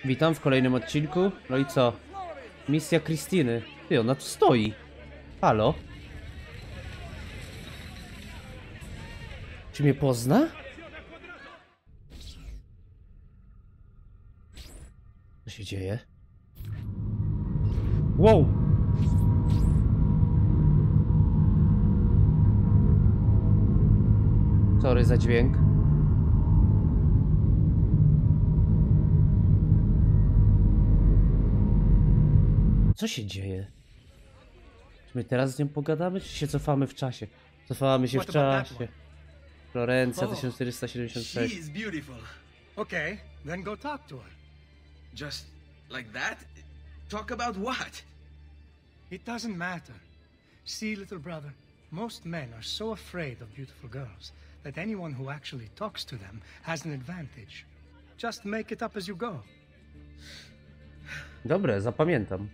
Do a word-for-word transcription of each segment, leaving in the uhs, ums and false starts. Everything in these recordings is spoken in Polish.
Witam w kolejnym odcinku. No i co? Misja Krystyny. Ty, ona tu stoi. Halo? Czy mnie pozna? Co się dzieje? Wow! Sorry za dźwięk. Co się dzieje? Czy my teraz z nią pogadamy, czy się cofamy w czasie? Cofamy się w czasie. Florencja tysiąc czterysta siedemdziesiąt sześć. She is beautiful. Okay, then go talk to her. Just like that? Talk about what? It doesn't matter. See, little brother, most men are so afraid of beautiful girls that anyone who actually talks to them has an advantage. Just make it up as you go. Dobre, zapamiętam.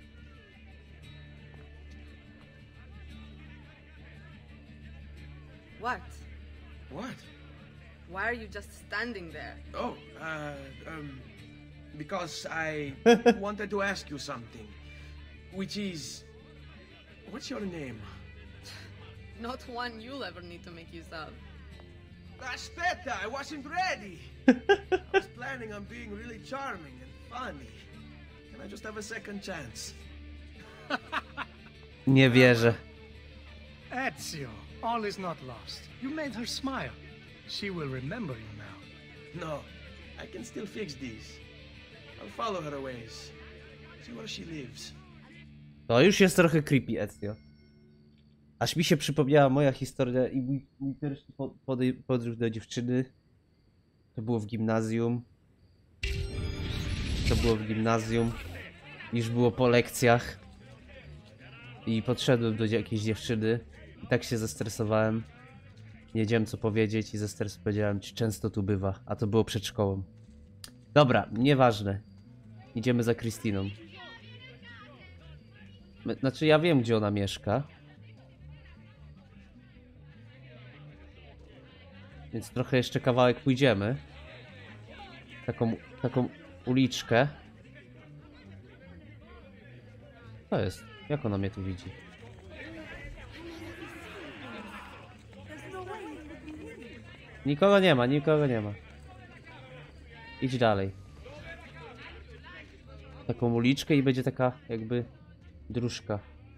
What? What? Why are you just standing there? Oh, uh, um, because I wanted to ask you something, which is, what's your name? Not one you'll ever need to make use of. Aspetta, I wasn't ready. I was planning on being really charming and funny. Can I just have a second chance? Nie wierzę. Ezio, all is not lost. You made her smile. She will remember you now. No, I can still fix these. I'll follow her a ways. See where she lives. To już jest trochę creepy, Ezio. Aż mi się przypomniała moja historia i mój, mój pierwszy po, podej, podróż do dziewczyny. To było w gimnazjum. To było w gimnazjum. Już było po lekcjach. I podszedłem do jakiejś dziewczyny. I tak się zestresowałem. Nie wiedziałem co powiedzieć i ze stresu powiedziałem, czy często tu bywa. A to było przed szkołą. Dobra, nieważne. Idziemy za Krystyną. Znaczy ja wiem, gdzie ona mieszka. Więc trochę jeszcze kawałek pójdziemy. Taką, taką uliczkę. Co jest? Jak ona mnie tu widzi? Nikogo nie ma, nikogo nie ma. Idź dalej. Taką uliczkę i będzie taka jakby dróżka.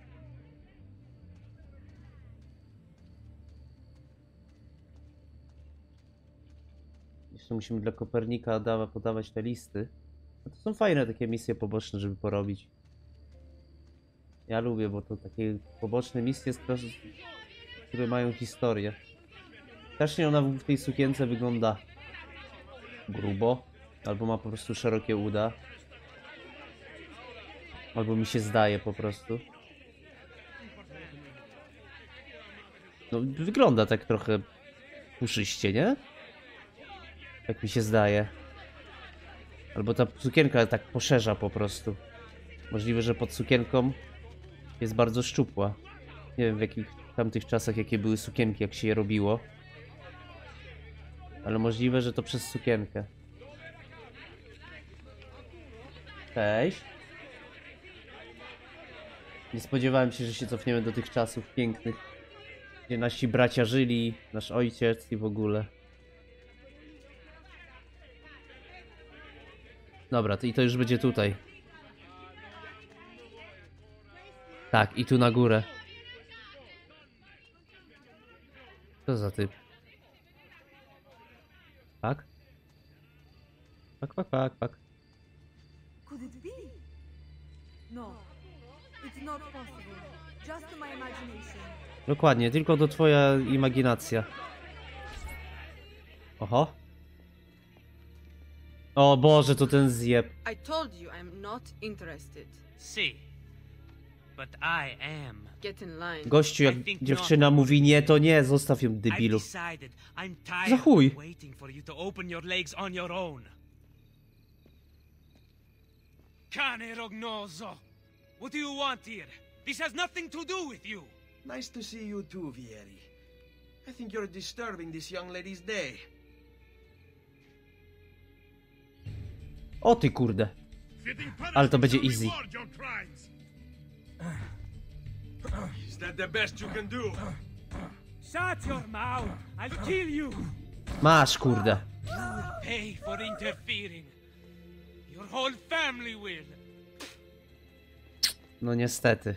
Jeszcze musimy dla Kopernika dawa, podawać te listy. No to są fajne takie misje poboczne, żeby porobić. Ja lubię, bo to takie poboczne misje, które mają historię. Strasznie ona w tej sukience wygląda grubo, albo ma po prostu szerokie uda. Albo mi się zdaje po prostu. No wygląda tak trochę puszyście, nie? Tak mi się zdaje. Albo ta sukienka tak poszerza po prostu. Możliwe, że pod sukienką jest bardzo szczupła. Nie wiem w jakich tamtych czasach jakie były sukienki, jak się je robiło. Ale możliwe, że to przez sukienkę. Cześć. Nie spodziewałem się, że się cofniemy do tych czasów pięknych, gdzie nasi bracia żyli, nasz ojciec i w ogóle. Dobra, to i to już będzie tutaj. Tak, i tu na górę. Co za typ? Pak? Pak, pak, pak, pak. Could it be? No, it's not possible. Just my imagination. Dokładnie, tylko to twoja imaginacja. Oho. O Boże, to ten zjeb. I told you I'm not interested. See, but I am. Get in line. Gościu, jak dziewczyna mówi nie, to nie, zostaw ją, I've debilu. decided I'm Za tired chuj. of waiting for you to open your legs on your own. Cane Rognoso! What do you want here? This has nothing to do with you! Nice to see you too, Vieri. I think you're disturbing this young lady's day. O ty kurde. Ale to będzie easy. Is that the best you can do? Shut your mouth! I'll kill you! Masz, kurde. Pay for interfering. Your whole family will. No niestety.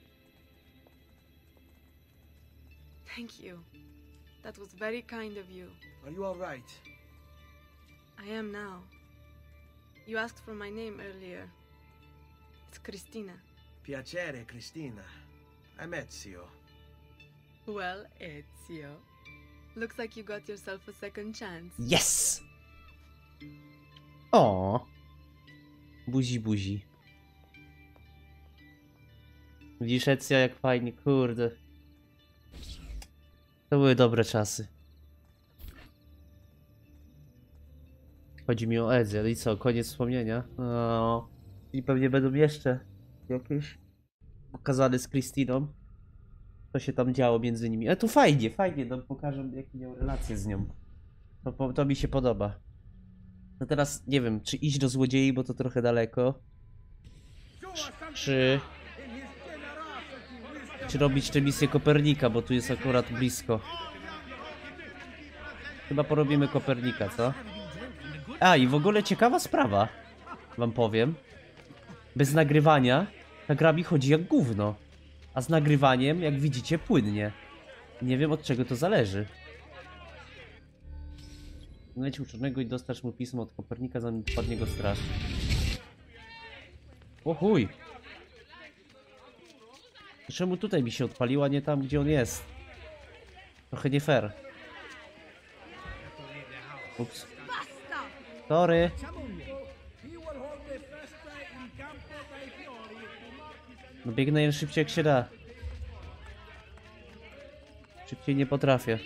Thank you. That was very kind of you. Are you all right? I am now. You asked for my name earlier. It's Christina. Piacere, Cristina. I'm Ezio. Well, Ezio. Looks like you got yourself a second chance. Yes! O. Buzi, buzi. Widzisz, Ezio, jak fajnie, kurde. To były dobre czasy. Chodzi mi o Ezio, i co, koniec wspomnienia? O. I pewnie będą jeszcze jakieś pokazane z Christiną. Co się tam działo między nimi. Ale to fajnie, fajnie, no pokażę, jakie miał relacje z nią. To, to, to mi się podoba. No teraz nie wiem, czy iść do złodziei, bo to trochę daleko. Czy... Czy robić tę misję Kopernika, bo tu jest akurat blisko. Chyba porobimy Kopernika, co? A, i w ogóle ciekawa sprawa, wam powiem. Bez nagrywania ta gra mi chodzi jak gówno. A z nagrywaniem, jak widzicie, płynnie. Nie wiem, od czego to zależy. Znajdź uczonego i dostarcz mu pismo od Kopernika, zanim wpadnie go straż. O chuj! Czemu tutaj mi się odpaliła, nie tam, gdzie on jest? Trochę nie fair. Ups. Sorry. No biegnę najszybciej jak się da. Szybciej nie potrafię.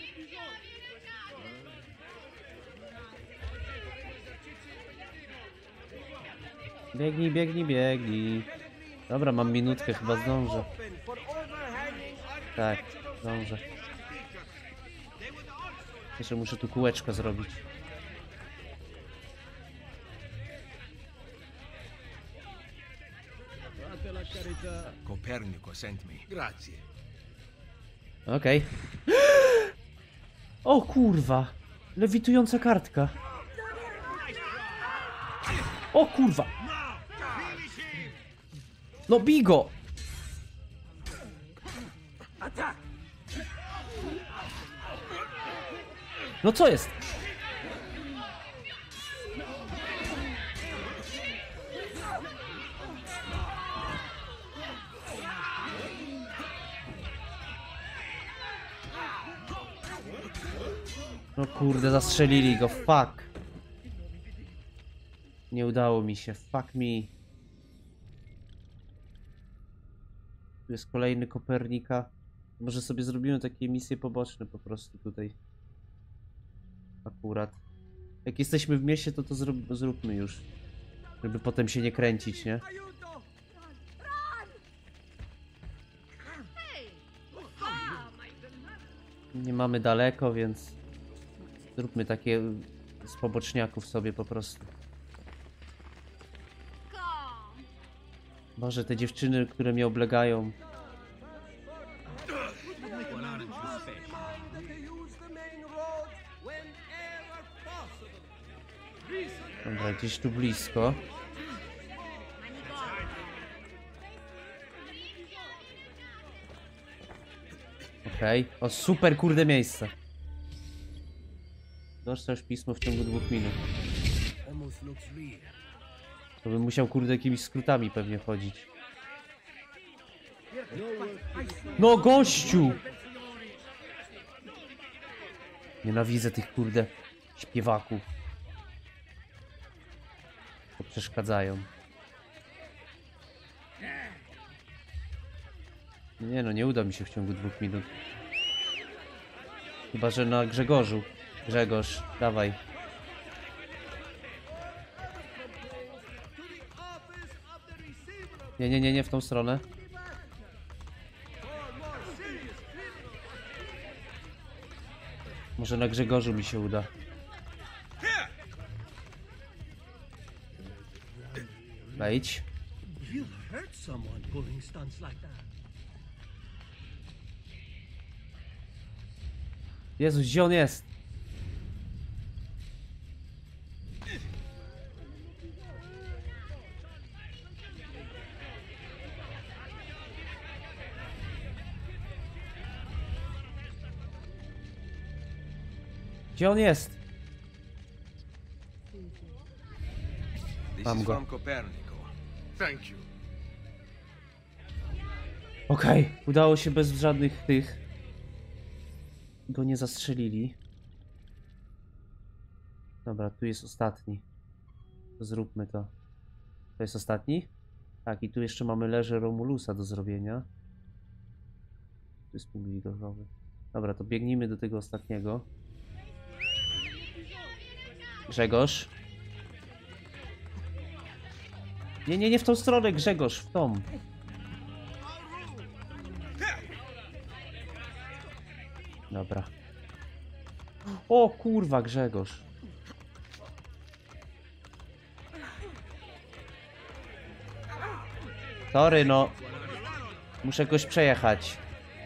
Biegnij, biegnij, biegnij. Dobra, mam minutkę, chyba zdążę. Tak, zdążę. Jeszcze muszę tu kółeczko zrobić. Copernico sent me. Grazie. Okej. Okay. O kurwa! Lewitująca kartka. O kurwa! No bigo! No co jest? No kurde, zastrzelili go, fuck. Nie udało mi się, fuck me. Tu jest kolejny Kopernika. Może sobie zrobimy takie misje poboczne po prostu tutaj. Akurat. Jak jesteśmy w mieście, to to zrób, zróbmy już. Żeby potem się nie kręcić, nie? Nie mamy daleko, więc zróbmy takie z poboczniaków sobie po prostu. Boże, te dziewczyny, które mnie oblegają. Dobra, gdzieś tu blisko. Okej, okay. O super kurde miejsce. Dostarz pismo w ciągu dwóch minut. To bym musiał kurde jakimiś skrótami pewnie chodzić. No gościu! Nienawidzę tych kurde śpiewaków. To przeszkadzają. Nie no, nie uda mi się w ciągu dwóch minut. Chyba że na Grzegorzu. Grzegorz, dawaj. Nie, nie, nie, nie w tą stronę. Może na Grzegorzu mi się uda. Wejdź. You hurt someone pulling stunts like that. Jezus, gdzie on jest? Gdzie on jest? This Mam is go. from Copernico. Thank you. Okej, okay. Udało się bez żadnych tych. Go nie zastrzelili. Dobra, tu jest ostatni. To zróbmy to. To jest ostatni? Tak, i tu jeszcze mamy leże Romulusa do zrobienia. Tu jest pingwin widokowy. Dobra, to biegnijmy do tego ostatniego. Grzegorz. Nie, nie, nie w tą stronę, Grzegorz, w tą. Dobra. O kurwa, Grzegorz. Sorry, no. Muszę jakoś przejechać.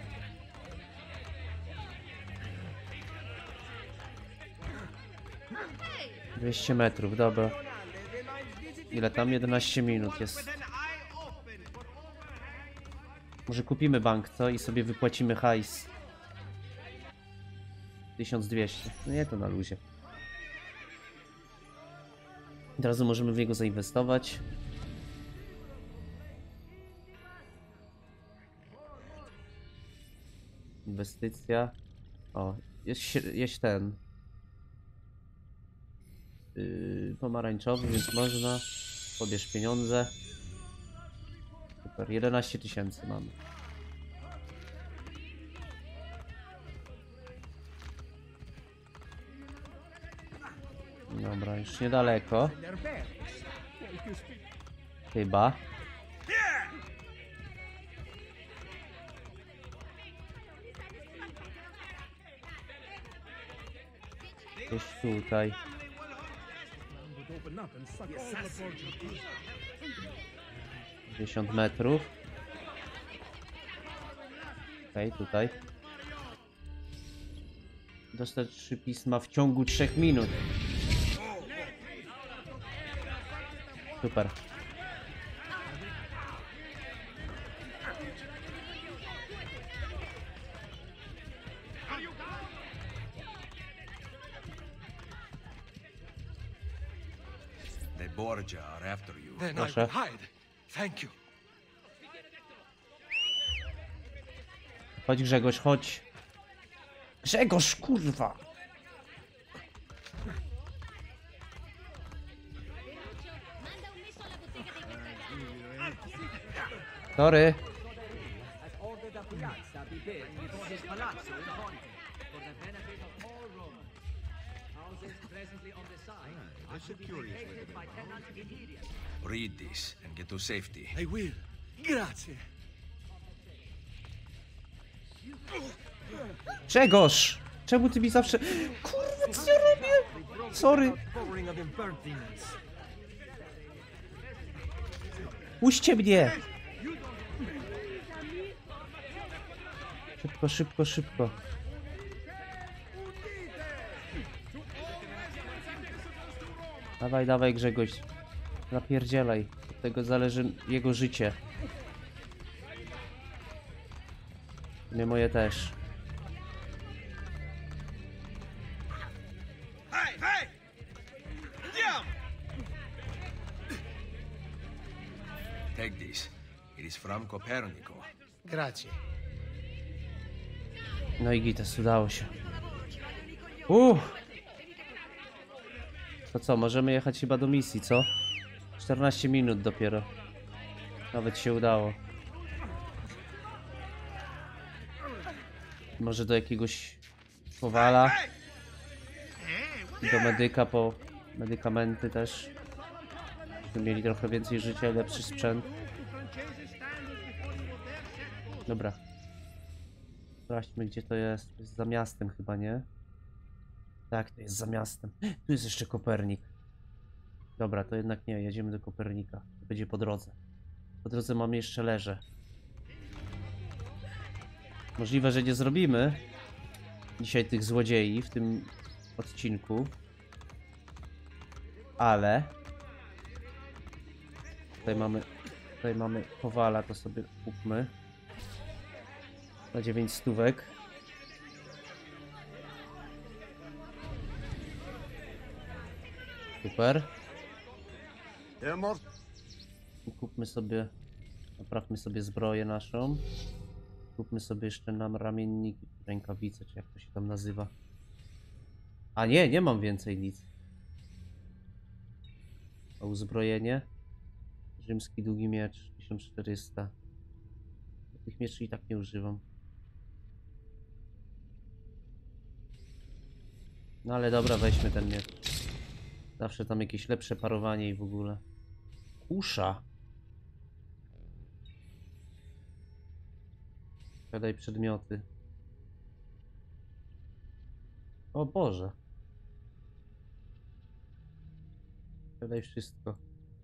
dwieście metrów, dobra. Ile tam? jedenaście minut jest. Może kupimy bank, co? I sobie wypłacimy hajs. tysiąc dwieście. No nie, to na luzie. Od razu możemy w niego zainwestować. Inwestycja. O, jest, jest ten. Yy, pomarańczowy, więc można. Pobierz pieniądze. Super, jedenaście tysięcy mamy. Dobra, już niedaleko. Chyba. Gdzieś tutaj. pięćdziesiąt metrów. Okej, okay, tutaj. Dostać trzy pisma w ciągu trzech minut. Super. The Borgia are after you. Then I Proszę. will hide. Thank you. Chodź, Grzegorz, chodź. Grzegorz, kurwa. Sorry. Read this and get to safety. I will. Grazie. Grzegorz! Czemu ty mi zawsze... Kurwa, co ja robię? Sorry. Puśćcie mnie! Szybko, szybko, szybko. Dawaj, dawaj, Grzegorz. Napierdzielaj. Od tego zależy jego życie. Nie moje też. Hey, hey! Jump! Take this. It is from Copernico. Grazie. No i gites, udało się. Uff! To co, możemy jechać chyba do misji, co? czternaście minut dopiero. Nawet się udało. Może do jakiegoś powala. Do medyka po medykamenty też. Żeby mieli trochę więcej życia, lepszy sprzęt. Dobra. Sprawdźmy, gdzie to jest. To jest za miastem chyba, nie? Tak, to jest za miastem. Tu jest jeszcze Kopernik. Dobra, to jednak nie, jedziemy do Kopernika. Będzie po drodze. Po drodze mamy jeszcze leże. Możliwe, że nie zrobimy dzisiaj tych złodziei w tym odcinku. Ale tutaj mamy tutaj mamy Kowala, to sobie kupmy na dziewięć stówek. Super. I kupmy sobie, naprawmy sobie zbroję naszą. Kupmy sobie jeszcze nam ramienniki, rękawice, czy jak to się tam nazywa. A nie, nie mam więcej nic. A uzbrojenie? Rzymski długi miecz, tysiąc czterysta. Tych mieczy i tak nie używam. No ale dobra, weźmy ten miecz. Zawsze tam jakieś lepsze parowanie i w ogóle. Kusza. Podaj przedmioty. O Boże. Podaj wszystko.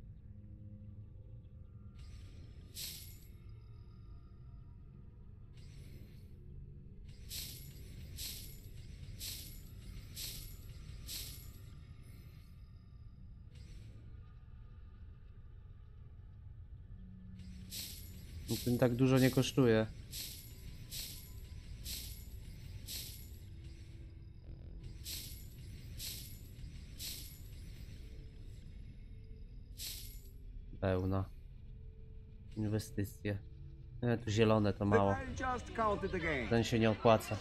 Ten tak dużo nie kosztuje. Pełna. Inwestycje. E, tu zielone to mało. Ten się nie opłaca.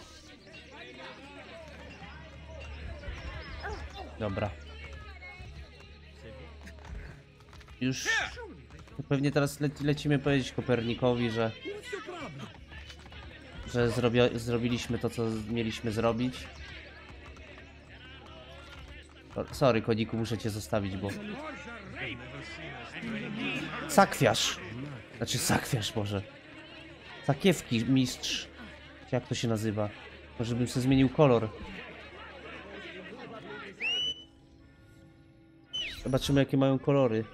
Dobra. Już pewnie teraz le lecimy powiedzieć Kopernikowi, że że zrobi zrobiliśmy to, co mieliśmy zrobić. O, sorry, koniku, muszę cię zostawić, bo... Sakwiarz! Znaczy sakwiarz może. Sakiewki mistrz. Jak to się nazywa? Może bym sobie zmienił kolor. Zobaczymy, jakie mają kolory.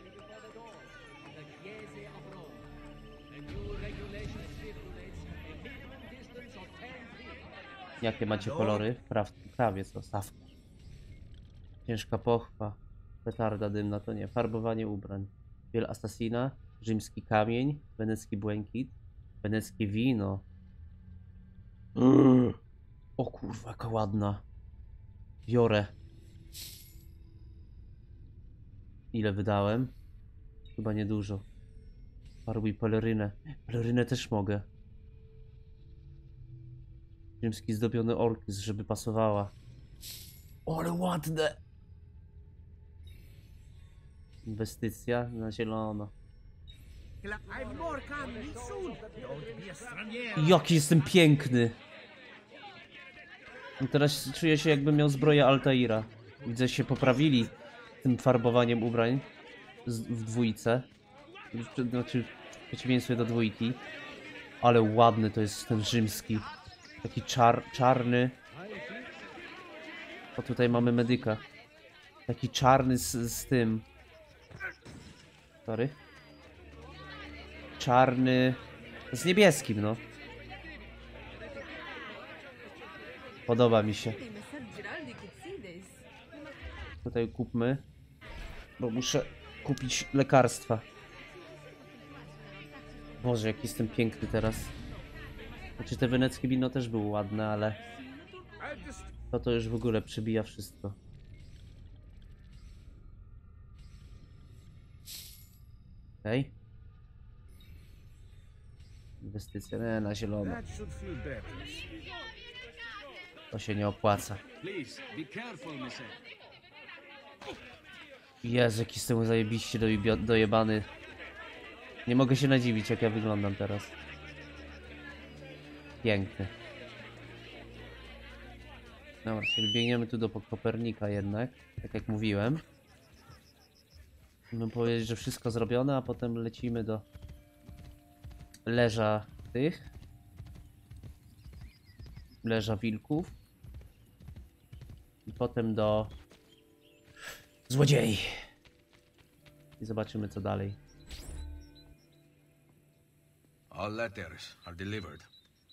Jakie macie kolory? Praw, prawie co? Sawkarz. Ciężka pochwa. Petarda dymna to nie. Farbowanie ubrań. Biel asasina. Rzymski kamień. Wenecki błękit. Weneckie wino. Mm. O kurwa, jaka ładna. Biorę. Ile wydałem? Chyba niedużo. Farbuj pelerynę. Pelerynę też mogę. Rzymski zdobiony orkis, żeby pasowała. O, ale ładne! Inwestycja na zielono. Jaki jestem piękny! I teraz czuję się, jakbym miał zbroję Altaira. Widzę, się poprawili tym farbowaniem ubrań w dwójce. Znaczy w przeciwieństwie do dwójki. Ale ładny to jest ten rzymski. Taki czar, czarny. O, tutaj mamy medyka. Taki czarny z, z tym. Sorry. Czarny z niebieskim, no. Podoba mi się. Tutaj kupmy. Bo muszę kupić lekarstwa. Boże, jaki jestem piękny teraz. Znaczy te weneckie wino też było ładne, ale to to już w ogóle przebija wszystko. Okej. Okay. Inwestycja nie, na zielono. To się nie opłaca. Jezu, jaki jestem zajebiście dojebany. Nie mogę się nadziwić, jak ja wyglądam teraz. Piękny. Dobra, czyli biegniemy tu do Kopernika jednak, tak jak mówiłem. Bym powiedzieć, że wszystko zrobione, a potem lecimy do leża tych. Leża wilków. I potem do złodziei. i zobaczymy co dalej. All letters are delivered.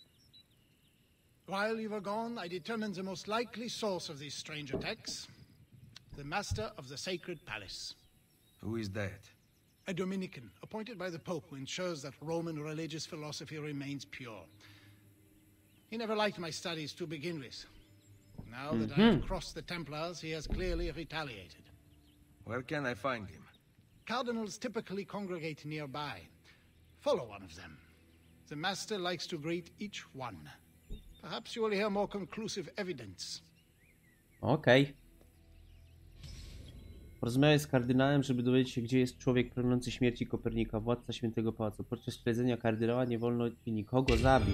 While you were gone, I determined the most likely source of these strange attacks. The master of the Sacred Palace. Who is that? A Dominican, appointed by the Pope, who ensures that Roman religious philosophy remains pure. He never liked my studies to begin with. Now that I have crossed the Templars, he has clearly retaliated. Where can I find him? Cardinals typically congregate nearby. Follow one of them. The master likes to greet each one. Perhaps you will hear more conclusive evidence. Okej. Okay. Porozmawiaj z kardynałem, żeby dowiedzieć się, gdzie jest człowiek pragnący śmierci Kopernika, władca Świętego Pałacu. Podczas śledzenia kardynała nie wolno ci nikogo zabić.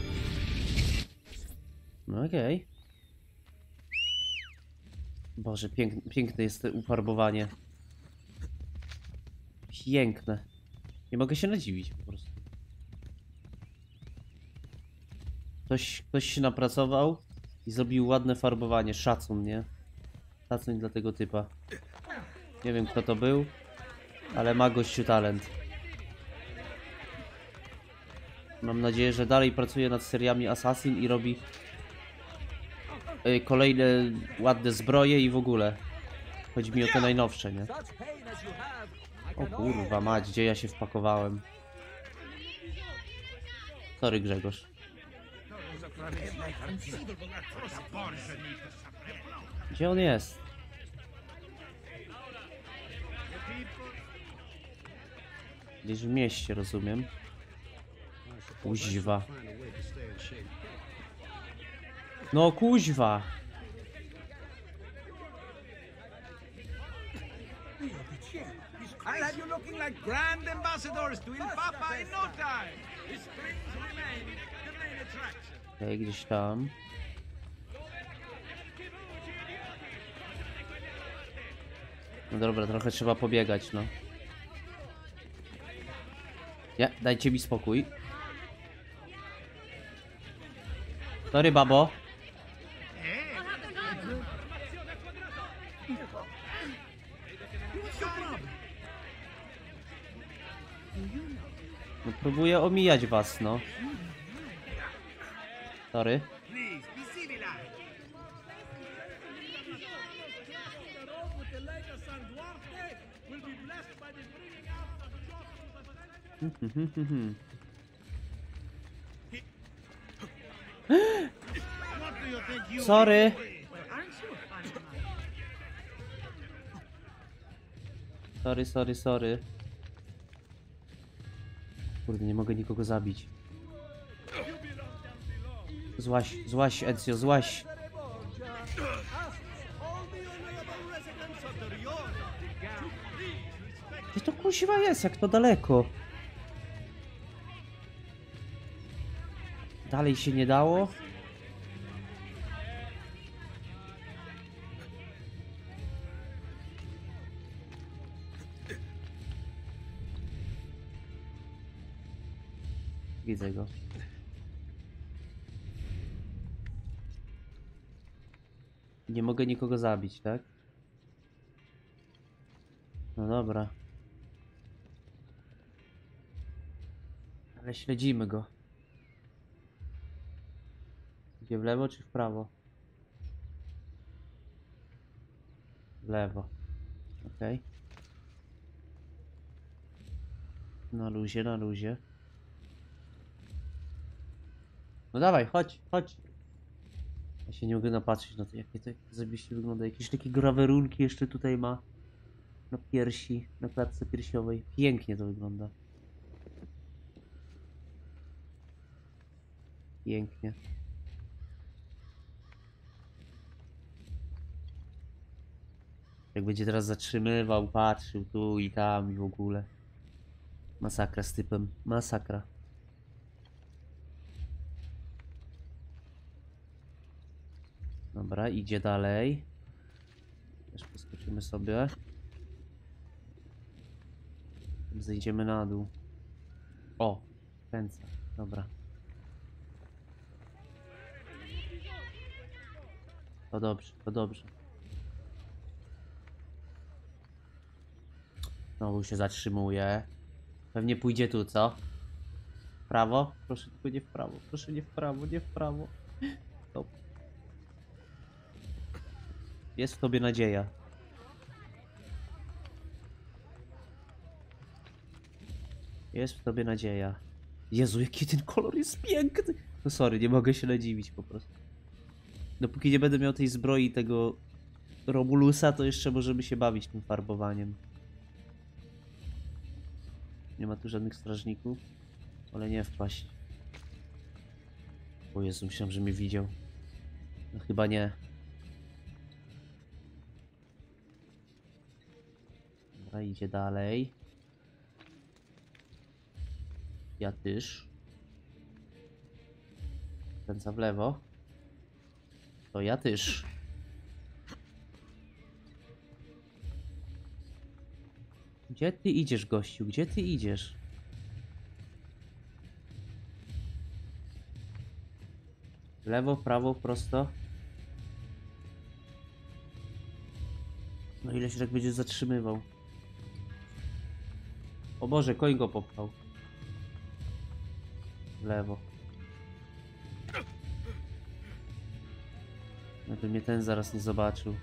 No okej. Okay. Boże, piękne, piękne jest to ufarbowanie. Piękne. Nie mogę się nadziwić po prostu. Ktoś, ktoś się napracował i zrobił ładne farbowanie. Szacun, nie? Szacun dla tego typa. Nie wiem kto to był, ale ma gościu talent. Mam nadzieję, że dalej pracuje nad seriami Assassin i robi y, kolejne ładne zbroje i w ogóle. Chodzi mi o te najnowsze, nie? O kurwa mać, gdzie ja się wpakowałem. Sorry Grzegorz. Gdzie on jest? Gdzieś w mieście, rozumiem. Kuźwa. No kuźwa. I'll have you looking like grand ambassadors to Il Papa in no time. His springs remain the main attraction. Okej, gdzieś tam. No dobra, trochę trzeba pobiegać, no. Nie, dajcie mi spokój. Sorry, babo. No, próbuję omijać was, no. Sorry. Sorry. Sorry, sorry, sorry. Kurde, nie mogę nikogo zabić. Złaś, złaś, Ezio, złaś. Gdzie to kuźwa jest, jak to daleko? Dalej się nie dało? Widzę go. Nie mogę nikogo zabić, tak? No dobra. Ale śledzimy go. Gdzie, w lewo czy w prawo? W lewo. Okej. Okay. Na luzie, na luzie. No dawaj, chodź, chodź. Ja się nie mogę napatrzeć na to, jakie to zajebiście wygląda. Jakieś takie grawerunki jeszcze tutaj ma. Na piersi, na klatce piersiowej. Pięknie to wygląda. Pięknie. Jak będzie teraz zatrzymywał, patrzył tu i tam i w ogóle. Masakra z typem, masakra. Dobra, idzie dalej. Też poskoczymy sobie. Zejdziemy na dół. O, pędza, dobra. To dobrze, to dobrze. Znowu się zatrzymuje. Pewnie pójdzie tu, co? W prawo? Proszę tylko nie w prawo. Proszę nie w prawo, nie w prawo. Stop. Jest w tobie nadzieja. Jest w tobie nadzieja. Jezu, jaki ten kolor jest piękny! No sorry, nie mogę się nadziwić po prostu. Dopóki nie będę miał tej zbroi tego Romulusa, to jeszcze możemy się bawić tym farbowaniem. Nie ma tu żadnych strażników, ale nie wpaść. O Jezu, myślałem, że mnie widział. No chyba nie. Dobra, idzie dalej. Ja też. Kręca w lewo. To ja też. Gdzie ty idziesz, gościu? Gdzie ty idziesz? Lewo, prawo, prosto. No ile się tak będzie zatrzymywał? O Boże, koń go popchał. W lewo. Jakby mnie ten zaraz nie zobaczył.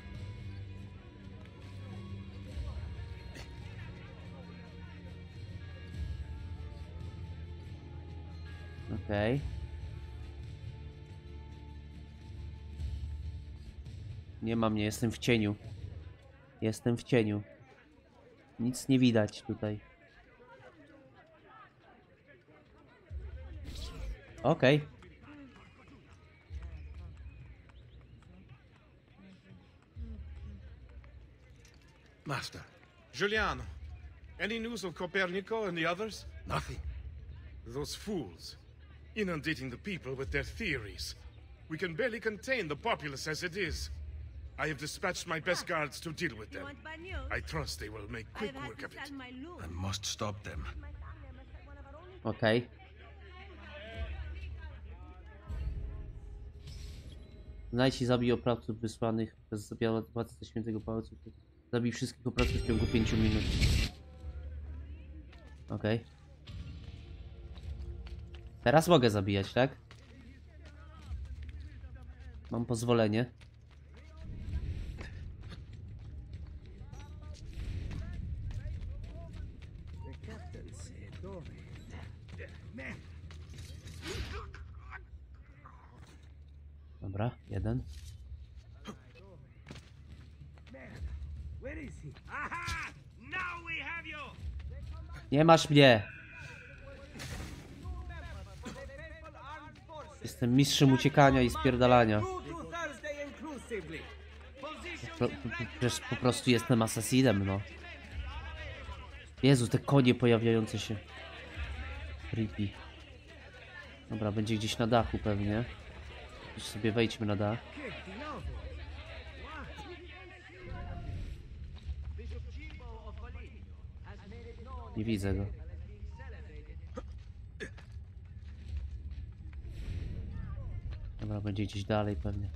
Okej. Okay. Nie ma mnie, jestem w cieniu. Jestem w cieniu. Nic nie widać tutaj. Okej. Okay. Master. Giuliano, any news of Copernico and the others? Nothing. Those fools. Inundating the people with their theories. We can barely contain the populace as it is. I have dispatched my best guards to deal with them. I trust they will make quick work of it. I must stop them. Okej. Okay. Znajdź i zabij oprawców wysłanych przez władcę Świętego Pałacu. Zabij wszystkich oprawców w ciągu pięciu minut. Okej. Okay. Teraz mogę zabijać, tak? Mam pozwolenie. Dobra, jeden. Nie masz mnie! Jestem mistrzem uciekania i spierdalania. Po, po, przecież po prostu jestem asasinem, no. Jezu, te konie pojawiające się. Creepy. Dobra, będzie gdzieś na dachu pewnie. Już sobie wejdźmy na dach. Nie widzę go. Dobra, będzie gdzieś dalej pewnie.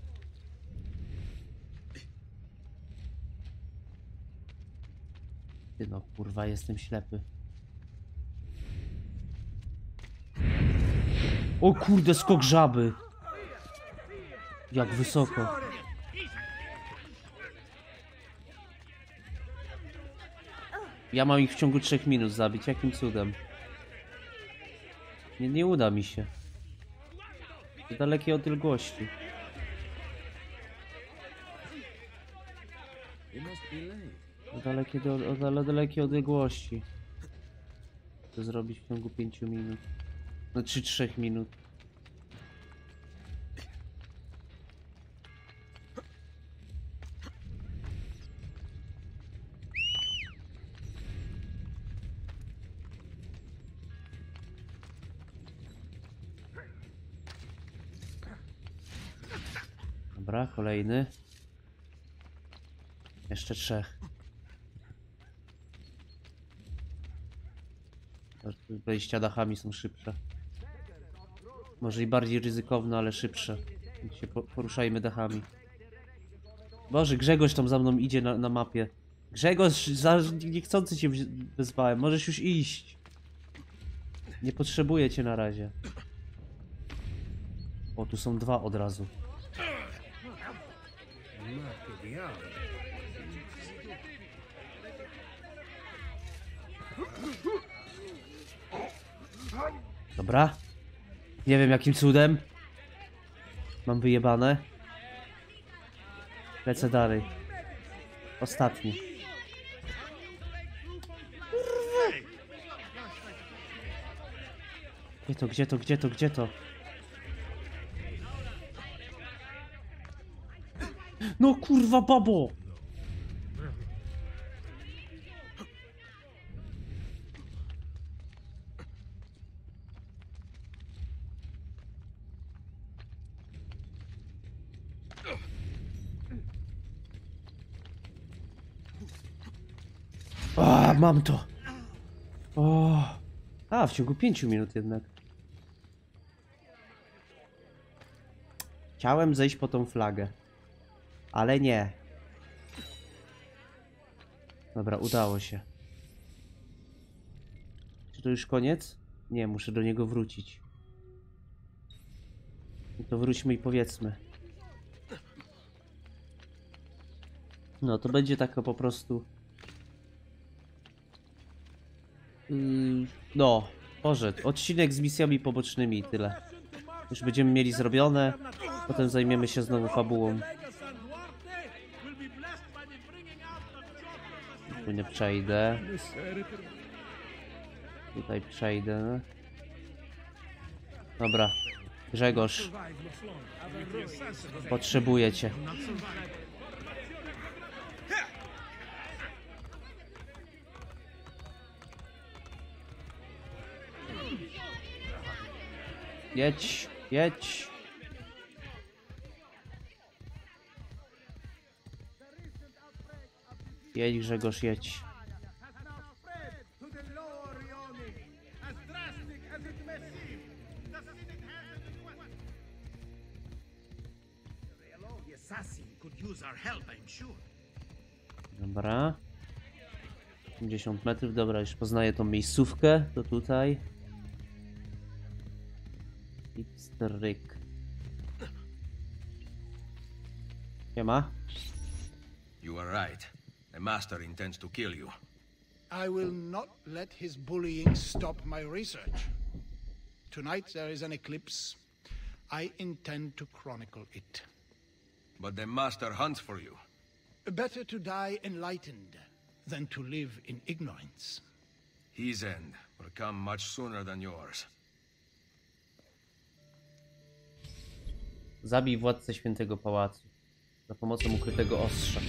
Ty no, kurwa, jestem ślepy. O kurde, skok żaby. Jak wysoko. Ja mam ich w ciągu trzech minut zabić. Jakim cudem? Nie, nie uda mi się. To dalekie odległości. To dalekie, do, o, dalekie odległości. To zrobić w ciągu pięciu minut. No czy trzech minut. Dobra, kolejny. Jeszcze trzech. Wejścia dachami są szybsze. Może i bardziej ryzykowne, ale szybsze. Więc się po poruszajmy dachami. Boże, Grzegorz tam za mną idzie na, na mapie. Grzegorz, za niechcący cię wezwałem. Możesz już iść. Nie potrzebuję cię na razie. O, tu są dwa od razu. Dobra. Nie wiem jakim cudem. Mam wyjebane. Lecę dalej. Ostatni. Gdzie to, gdzie to, gdzie to, gdzie to? No kurwa babo! A, mam to! O. A, w ciągu pięciu minut jednak. Chciałem zejść po tą flagę. Ale nie. Dobra, udało się. Czy to już koniec? Nie, muszę do niego wrócić. No to wróćmy i powiedzmy. No, to będzie taka po prostu... Yy, no, Boże, odcinek z misjami pobocznymi i tyle. Już będziemy mieli zrobione, potem zajmiemy się znowu fabułą. Tu nie przejdę. Tutaj przejdę. Dobra, Grzegorz. Potrzebuję cię. Jedź, jedź. Jedź, Grzegorz, jedź. Dobra. pięćdziesiąt metrów, dobra, już poznaję tą miejscówkę, to tutaj. Stryk. Siema. You are right. The master intends to kill you. I will not let his bullying stop my research. Tonight there is an eclipse. I intend to chronicle it. But the master hunts for you. Better to die enlightened than to live in ignorance. His end will come much sooner than yours. Zabij władcę świętego pałacu za pomocą ukrytego ostrza.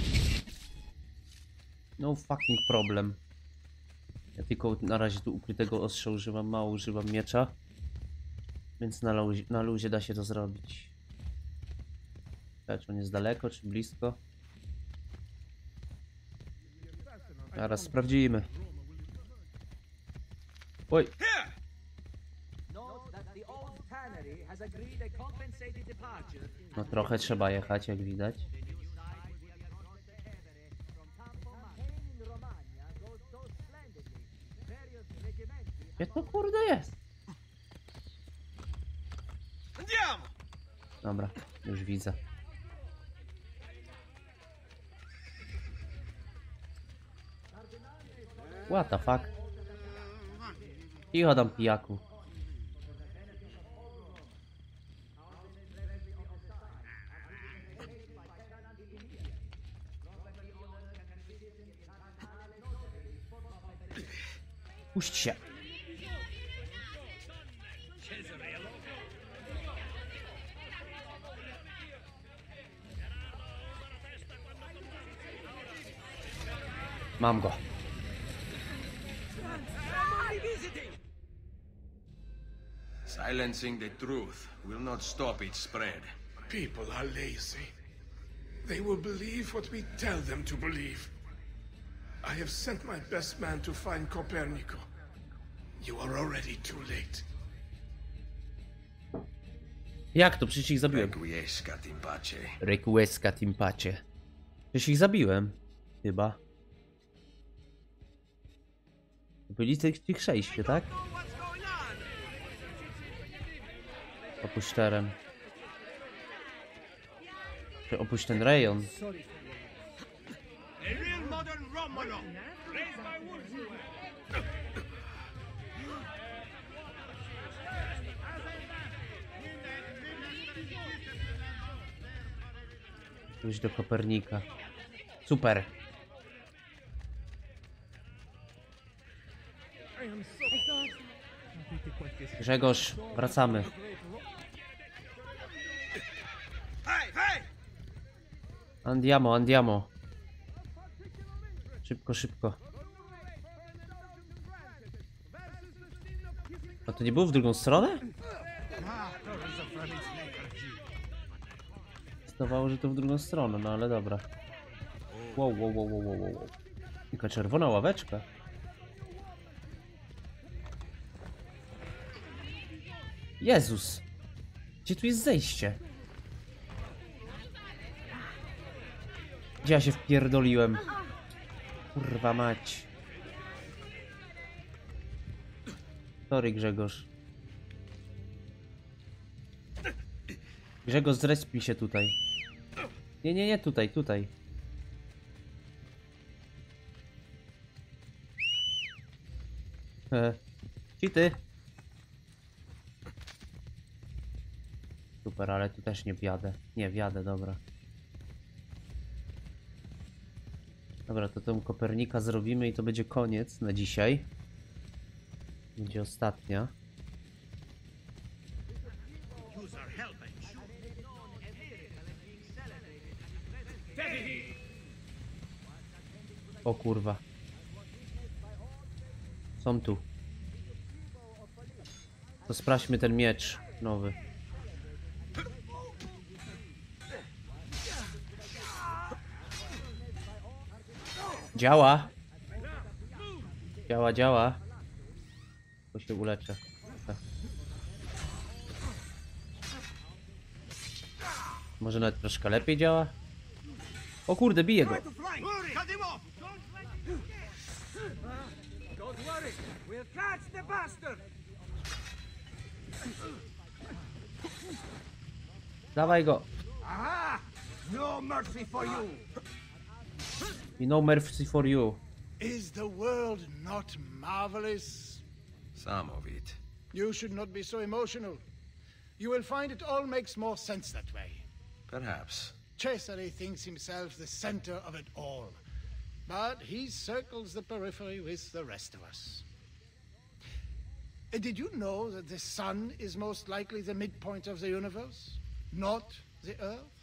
No fucking problem. Ja tylko na razie tu ukrytego ostrza używam, mało używam miecza. Więc na luzie, na luzie da się to zrobić. Czy on jest daleko, czy blisko? Zaraz sprawdzimy. Oj. No trochę trzeba jechać, jak widać. Gdzie to kurde jest? Dobra, już widzę. What the fuck? Cicho tam, pijaku. Puść się. Mam go. Silencing the truth will not stop its spread. People are lazy. They will believe what we tell them to believe. I have sent my best man to find Copernico. You are already too late. Jak to? Przecież ich zabiłem. Requiescat in pace. Requiescat in pace. Przecież ich zabiłem. Chyba. Byli tych, tych sześciu, tak? Opuść teren. Czy opuść ten rejon. A real modern Romulo, raised by wolves. Pójść do Kopernika. Super. Grzegorz, wracamy. Andiamo, andiamo. Szybko, szybko. A to nie było w drugą stronę? Zdawało, że to w drugą stronę, no ale dobra. Wow, wow, wow, wow, wow, wow. Taka czerwona ławeczka. Jezus! Gdzie tu jest zejście? Gdzie ja się wpierdoliłem? Kurwa mać. Sorry, Grzegorz. Grzegorz, zrespi się tutaj. Nie, nie, nie, tutaj, tutaj. E, Cheaty. Super, ale tu też nie wjadę. Nie, wjadę, dobra. Dobra, to tą Kopernika zrobimy i to będzie koniec na dzisiaj. Będzie ostatnia. O kurwa. Są tu. To sprawdźmy ten miecz nowy. Działa. Działa, działa. Bo się uleczę. Tak. Może nawet troszkę lepiej działa? O kurde, bije go. Dawaj go. No mercy for you. No mercy for you. Is the world not marvelous? Some of it. You should not be so emotional. You will find it all makes more sense that way. Perhaps. Cesare thinks himself the center of it all, but he circles the periphery with the rest of us. Uh, Did you know that the sun is most likely the midpoint of the universe, not the Earth?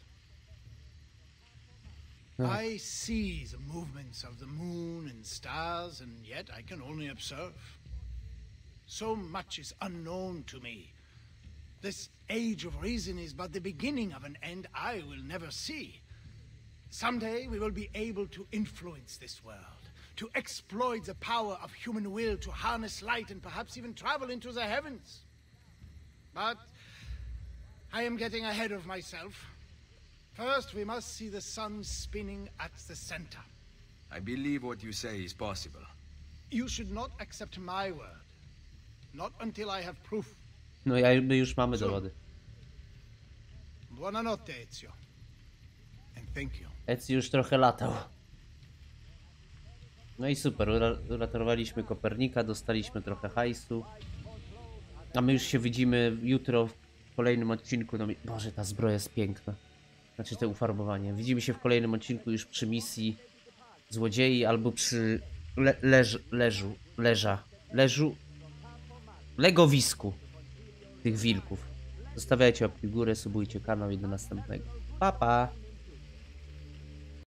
I see the movements of the moon and stars, and yet I can only observe. So much is unknown to me. This age of reason is but the beginning of an end I will never see. Someday we will be able to influence this world, to exploit the power of human will to harness light and perhaps even travel into the heavens. But I am getting ahead of myself. First, we must see the sun spinning at the center. I believe what you say is possible. You should not accept my word. Not until I have proof. No ja, my już mamy dowody. Buonanotte, Ezio. And thank you. Ezio już trochę latał. No i super, ura uratowaliśmy Kopernika, dostaliśmy trochę hajsu. A my już się widzimy jutro w kolejnym odcinku. No, Boże, ta zbroja jest piękna. Znaczy to ufarbowanie. Widzimy się w kolejnym odcinku już przy misji złodziei albo przy le leż leżu, leża, leżu, legowisku tych wilków. Zostawiajcie łapki w górę, subujcie kanał i do następnego. Pa, pa!